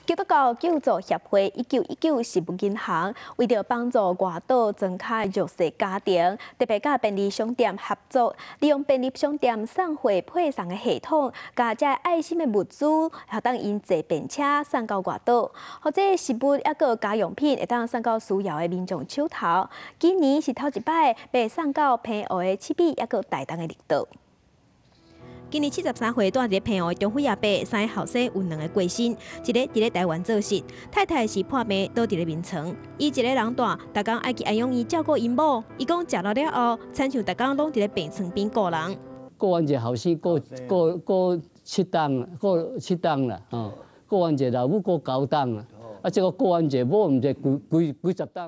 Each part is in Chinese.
基督教救助协会1919事务银行为着帮助外岛庄卡弱势家庭，特别甲便利商店合作，利用便利商店送货配送的系统，甲这爱心的物资，好当因坐便车送到外岛，或者食物抑个家用品会当送到需要的民众手头。今年是头一摆被送到平湖的七美抑个大东的绿岛。 今年73岁住伫平湖的中辉阿伯，三个后生有2个过身，一个伫咧台湾做事，太太是破病倒伫咧眠床。伊一个人住，逐工爱去安养院照顾因某。伊讲食了后，亲像逐工拢伫咧病床边顾人。 过完一个后生，过7档啦，过完一个老母过9档啦，啊，这个过完一个某毋知几10档。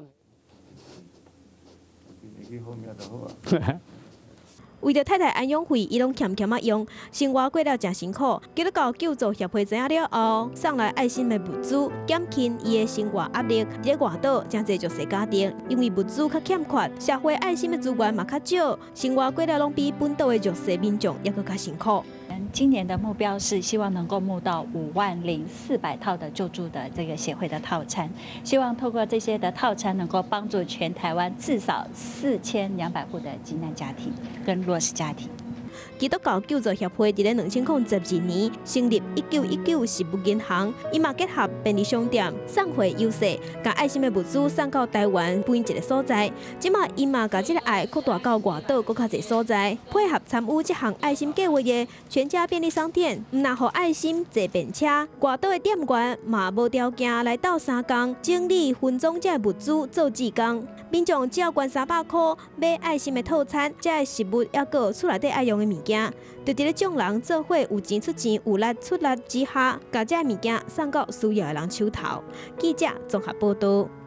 为着太太安养费，伊拢欠欠啊用，生活过了真辛苦。基督教救助协会知影了后，送来爱心的物资，减轻伊的生活压力。伫外岛真侪弱势家庭，因为物资较欠缺，社会爱心的资源嘛较少，生活过了拢比本岛的弱势民众抑搁较辛苦。 今年的目标是希望能够募到50400套的救助的这个协会的套餐，希望透过这些的套餐，能够帮助全台湾至少4200户的急难家庭跟弱势家庭。 基督教救助协会伫咧2012年成立1919事务银行，伊嘛结合便利商店送货优势，将爱心的物资送到台湾每一个所在。即马伊嘛将这个爱扩大到外岛，搁较侪所在，配合参与这项爱心计划的全家便利商店，毋但互爱心坐便车，外岛的店员嘛无条件来到3工，整理分装这物资做志工。民众只要捐300块买爱心的套餐，这个食物抑搁厝内底爱用的物件，就伫咧众人做伙有钱出钱、有力出力之下，把这物件送到需要的人手头。记者综合报道。